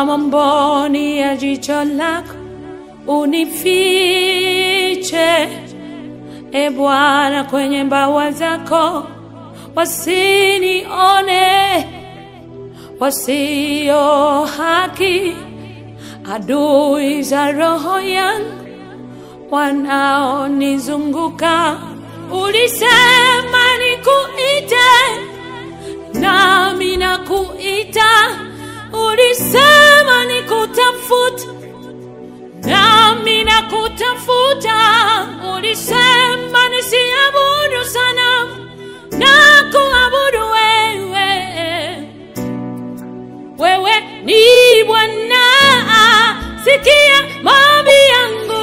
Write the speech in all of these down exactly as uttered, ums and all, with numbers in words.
kama mboni ya jicho lako unifiche, e Bwana, kwenye mbawa zako, wasinione wasio haki, adui za roho yangu wanaonizunguka. Ulisema nikuite, nami nakuita. Ulisema nikutafuta, nami nakutafuta. Ulisema nisiabudu sanamu, nakuabudu wewe. Wewe ni Bwana, sikia maombi yangu.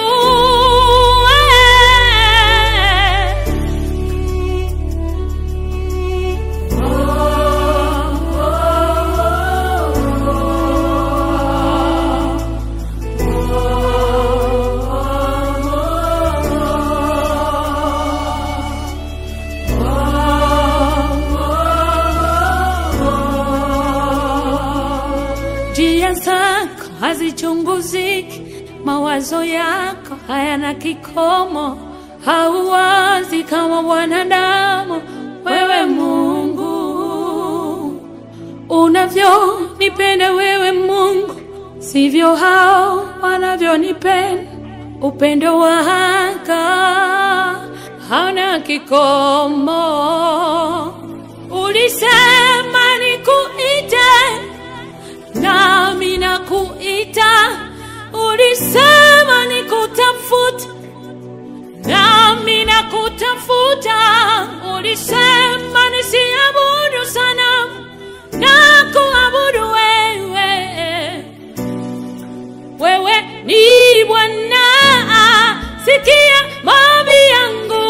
Njia zako hazichunguziki, mawazo yako hayana kikomo. Hauwazi kama wanadamu, wewe Mungu. Unavyonipenda wewe Mungu, sivyo hao wanavyonipenda. Upendo wako hauna kikomo. Ulisema nikuite, nami nakuita. Ulisema nikutafuta, nami nakutafuta. Ulisema nisiabudu sanamu, nakuabudu wewe. Wewe ni Bwana, sikia maombi yangu.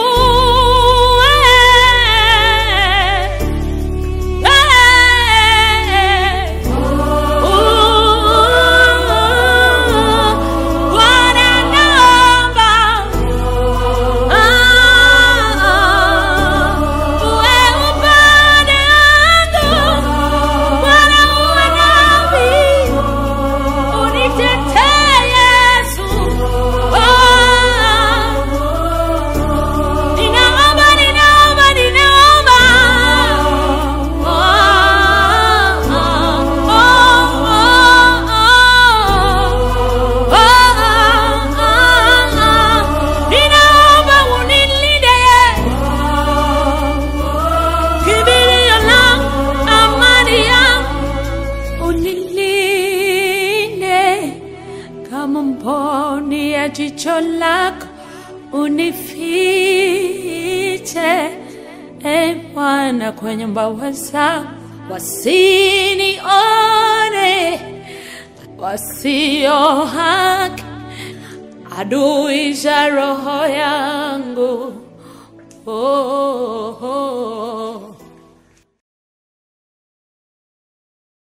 Kama mboni ya jicho lako unifiche, e Bwana, kwenye mbawa zako, wasinione wasio haki, adui za roho yangu. Oh, oh, oh.